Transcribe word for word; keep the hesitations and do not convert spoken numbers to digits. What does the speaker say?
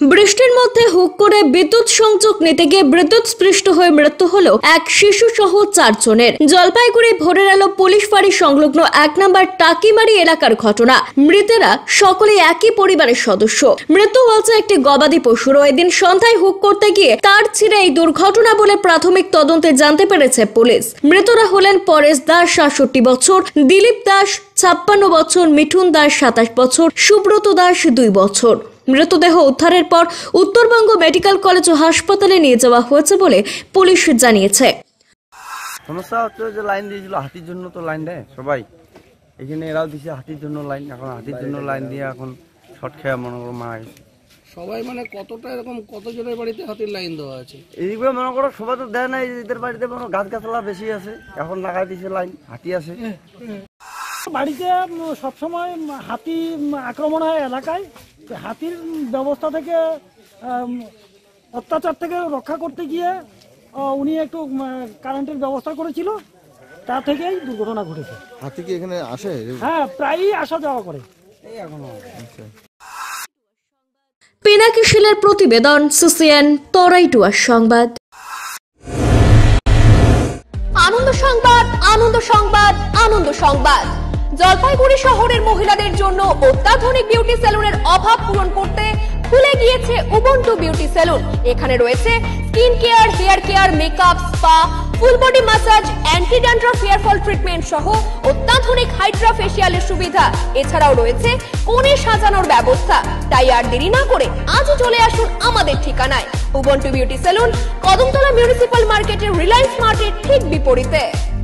বৃষ্টির মধ্যে হুক করে বিদ্যুৎ সংযোগ নিতে গিয়ে বিদ্যুৎস্পৃষ্ট হয়ে মৃত্যু হলো এক শিশু সহ চারজনের। জলপাইগুড়ি ভোরের আলো পুলিশ ফাঁড়ি সংলগ্ন এক নম্বর টাকিমারি এলাকার ঘটনা। মৃতেরা সকলে একই পরিবারের সদস্য। মৃত্যু হয়েছে একটি গবাদি পশুর। এদিন সন্ধ্যায় হুক করতে গিয়ে তার ছিঁড়ে এই দুর্ঘটনা বলে প্রাথমিক তদন্তে জানতে পেরেছে পুলিশ। মৃতরা হলেন পরেশ দাস সাতষট্টি বছর, দিলীপ দাস ছাপ্পান্ন বছর, মিঠুন দাস সাতাশ বছর, সুব্রত দাস দুই বছর। মৃতদেহ উদ্ধারের পর উত্তরবঙ্গ মেডিকেল কলেজ ও হাসপাতালে নিয়ে যাওয়া হয়েছে বলে পুলিশ জানিয়েছে। সমস্যা হচ্ছে যে লাইন দিয়েছিল হাতির জন্য, তো লাইন দেয় সবাই, এখানে এরাও দিছে হাতির জন্য লাইন। এখন হাতির জন্য লাইন দিয়ে এখন শর্ট খেয়ে মনে করো মারা গেছে সবাই। মানে কতটা এরকম কতজনের বাড়িতে হাতির লাইন দেওয়া আছে? এইগুলো মনে করো সবাই তো দেয় না, এদের বাড়িতে মনে গাছ গাছলা বেশি আছে, এখন লাগাই দিছে লাইন, হাতি আছে। বাড়িতে সবসময় হাতি আক্রমণ হয় এলাকায়। হাতির ব্যবস্থা থেকে অত্যাচার থেকে রক্ষা করতে গিয়ে উনি একটু কারেন্টের ব্যবস্থা করেছিল, তা থেকেই দুর্ঘটনা ঘটেছে। হাতি কি এখানে আসে? হ্যাঁ, প্রায়ই আসা যাওয়া করে। পিনাকি শিলের প্রতিবেদন, সিসিএন তরাইটুয়া সংবাদ। আনন্দ সংবাদ, আনন্দ সংবাদ, আনন্দ সংবাদ। জলপাইগুড়ি শহরের মহিলাদের জন্য অত্যাধুনিক বিউটি সেলুনের অভাব পূরণ করতে খুলে গিয়েছে উবুন্টু বিউটি সেলুন। এখানে রয়েছে skin care, hair care, makeup, spa, full body massage, anti dandruff hair fall treatment সহ অত্যাধুনিক হাইড্রা ফেশিয়ালের সুবিধা। এছাড়াও রয়েছে কোণে সাজানোর ব্যবস্থা। তাই আর দেরি না করে আজই চলে আসুন আমাদের ঠিকানায়। Ubuntu beauty salon, Kadamtala municipal মার্কেটের রিলায়েন্স মার্টের ঠিক বিপরীতে।